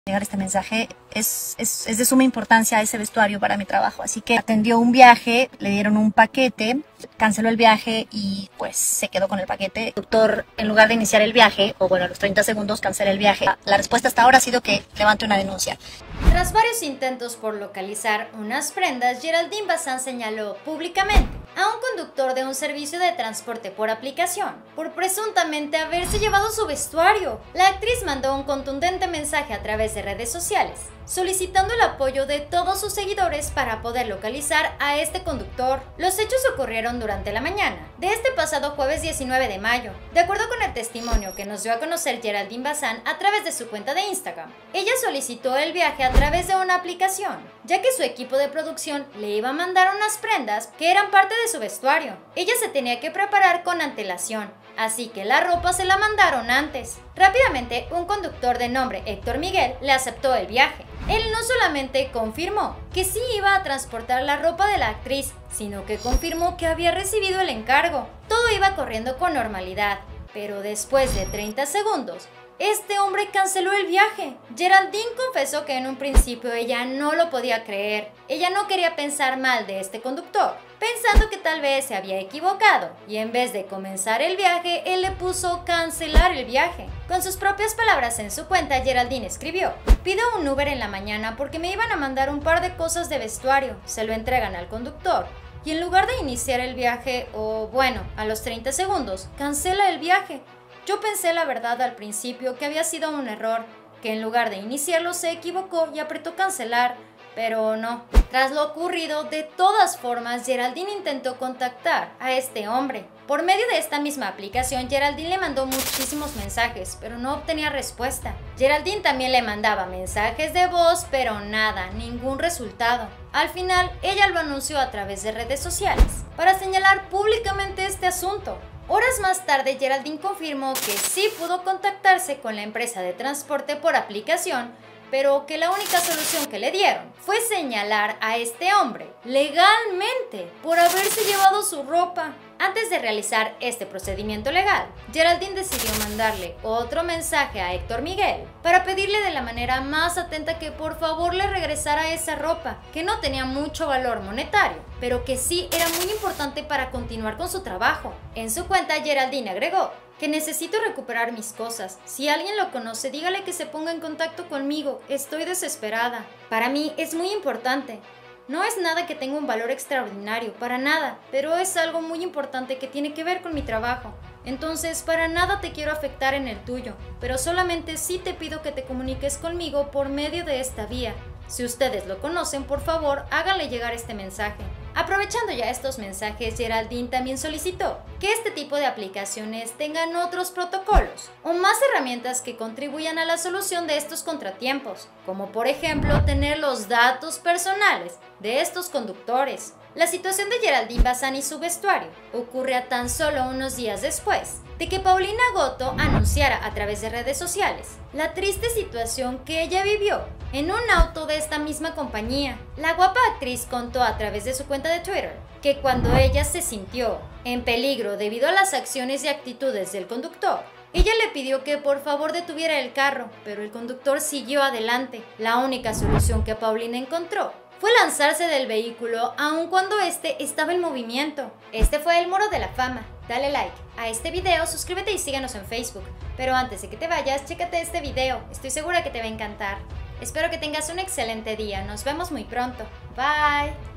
Llegar este mensaje es de suma importancia ese vestuario para mi trabajo, así que atendió un viaje, le dieron un paquete, canceló el viaje y pues se quedó con el paquete. El conductor, en lugar de iniciar el viaje, o bueno, a los 30 segundos cancela el viaje. La respuesta hasta ahora ha sido que levante una denuncia. Tras varios intentos por localizar unas prendas, Geraldine Bazán señaló públicamente a un conductor de un servicio de transporte por aplicación por presuntamente haberse llevado su vestuario. La actriz mandó un contundente mensaje a través de redes sociales, solicitando el apoyo de todos sus seguidores para poder localizar a este conductor. Los hechos ocurrieron durante la mañana de este pasado jueves 19 de mayo. De acuerdo con el testimonio que nos dio a conocer Geraldine Bazán a través de su cuenta de Instagram, ella solicitó el viaje a través de una aplicación, ya que su equipo de producción le iba a mandar unas prendas que eran parte de su vestuario. Ella se tenía que preparar con antelación, así que la ropa se la mandaron antes. Rápidamente, un conductor de nombre Héctor Miguel le aceptó el viaje. Él no solamente confirmó que sí iba a transportar la ropa de la actriz, sino que confirmó que había recibido el encargo. Todo iba corriendo con normalidad, pero después de 30 segundos, este hombre canceló el viaje. Geraldine confesó que en un principio ella no lo podía creer. Ella no quería pensar mal de este conductor, pensando que tal vez se había equivocado, y en vez de comenzar el viaje, él le puso cancelar el viaje. Con sus propias palabras en su cuenta, Geraldine escribió: pido un Uber en la mañana porque me iban a mandar un par de cosas de vestuario, se lo entregan al conductor, y en lugar de iniciar el viaje, o bueno, a los 30 segundos, cancela el viaje. Yo pensé la verdad al principio que había sido un error, que en lugar de iniciarlo se equivocó y apretó cancelar, pero no. Tras lo ocurrido, de todas formas, Geraldine intentó contactar a este hombre. Por medio de esta misma aplicación, Geraldine le mandó muchísimos mensajes, pero no obtenía respuesta. Geraldine también le mandaba mensajes de voz, pero nada, ningún resultado. Al final, ella lo anunció a través de redes sociales para señalar públicamente este asunto. Horas más tarde, Geraldine confirmó que sí pudo contactarse con la empresa de transporte por aplicación, pero que la única solución que le dieron fue señalar a este hombre legalmente por haberse llevado su ropa. Antes de realizar este procedimiento legal, Geraldine decidió mandarle otro mensaje a Héctor Miguel para pedirle de la manera más atenta que por favor le regresara esa ropa, que no tenía mucho valor monetario, pero que sí era muy importante para continuar con su trabajo. En su cuenta, Geraldine agregó: que necesito recuperar mis cosas. Si alguien lo conoce, dígale que se ponga en contacto conmigo. Estoy desesperada. Para mí es muy importante. No es nada que tenga un valor extraordinario, para nada, pero es algo muy importante que tiene que ver con mi trabajo. Entonces, para nada te quiero afectar en el tuyo, pero solamente sí te pido que te comuniques conmigo por medio de esta vía. Si ustedes lo conocen, por favor, háganle llegar este mensaje. Aprovechando ya estos mensajes, Geraldine también solicitó que este tipo de aplicaciones tengan otros protocolos o más herramientas que contribuyan a la solución de estos contratiempos, como por ejemplo tener los datos personales de estos conductores. La situación de Geraldine Bazán y su vestuario ocurre a tan solo unos días después de que Paulina Goto anunciara a través de redes sociales la triste situación que ella vivió en un auto de esta misma compañía. La guapa actriz contó a través de su cuenta de Twitter que cuando ella se sintió en peligro debido a las acciones y actitudes del conductor, ella le pidió que por favor detuviera el carro, pero el conductor siguió adelante. La única solución que Paulina encontró fue lanzarse del vehículo aun cuando este estaba en movimiento. Este fue el Muro de la Fama. Dale like a este video, suscríbete y síguenos en Facebook. Pero antes de que te vayas, chécate este video. Estoy segura que te va a encantar. Espero que tengas un excelente día. Nos vemos muy pronto. Bye.